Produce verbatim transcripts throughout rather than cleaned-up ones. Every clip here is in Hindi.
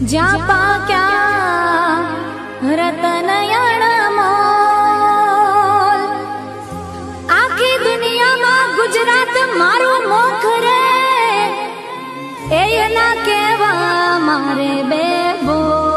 जापा क्या रतनयण मोल आखी दुनिया में गुजरात मारो मोख रे ए ना केवा मारे बेबो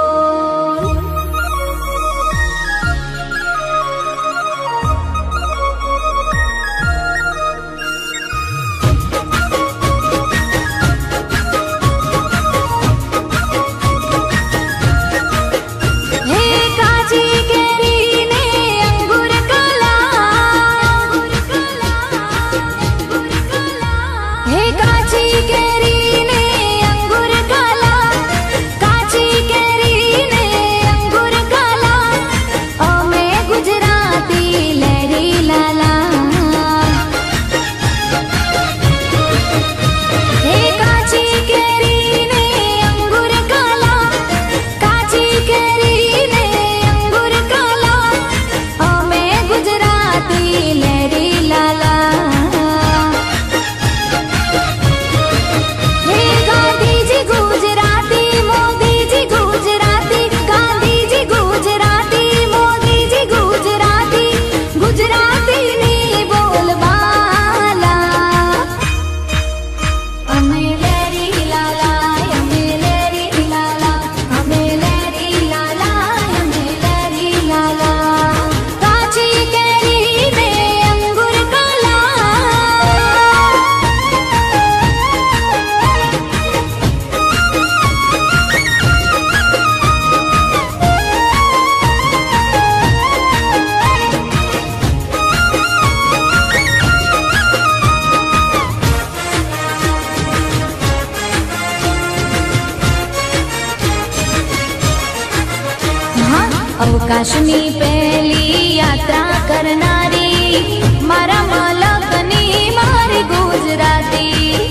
अवकाशनी पहली यात्रा करनारी मारा मलकनी मारी गुजराती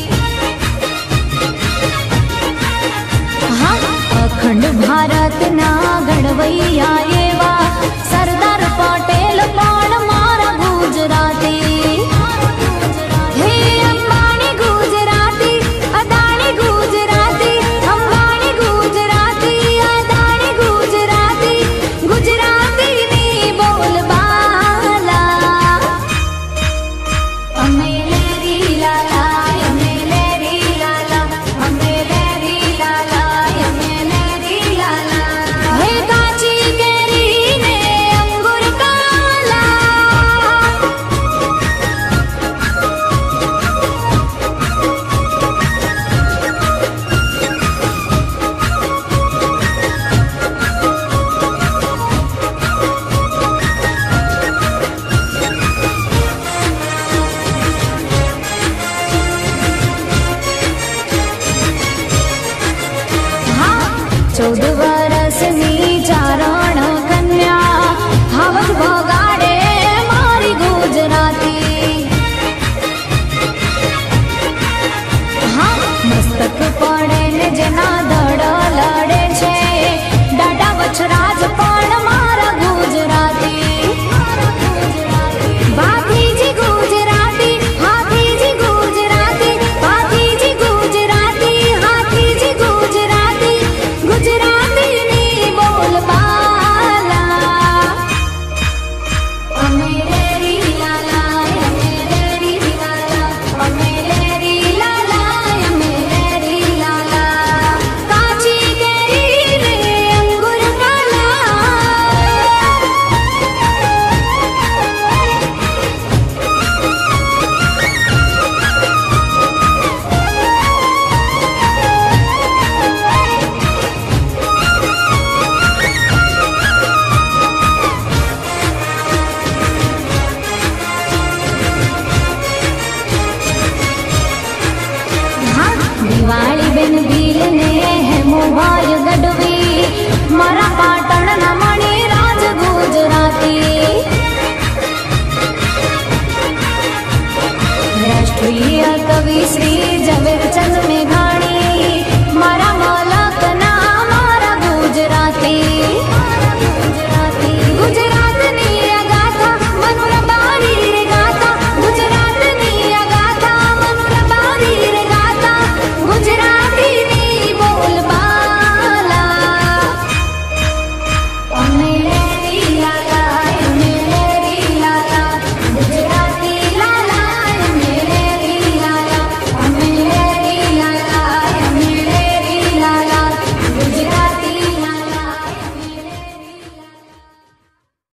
हाँ अखंड भारत ना घड़वैया एवा सरदार पटेल पण मारा गुजराती चौदह वर्षनी चारण कन्या हावज बगाड़े मारी गुजराती हाँ मस्तक पड़े ने जना धड़ लड़े छे डाडा वछराज पण मारा गुजराती बाकीजी गुजराती हाथीजी गुजराती बाकीजी गुजराती हाथीजी गुजराती गुजराती नी बोल बाला अमेरे री लाला अमेरे री लाला अमेरे री लाला अमेरे री लाला काची केरी रे अंगूर काला दिवाली बेन भील ने हेमो भाई गढ़वी मारा पाटण न मणि राज गुजराती राष्ट्रीय कवि श्री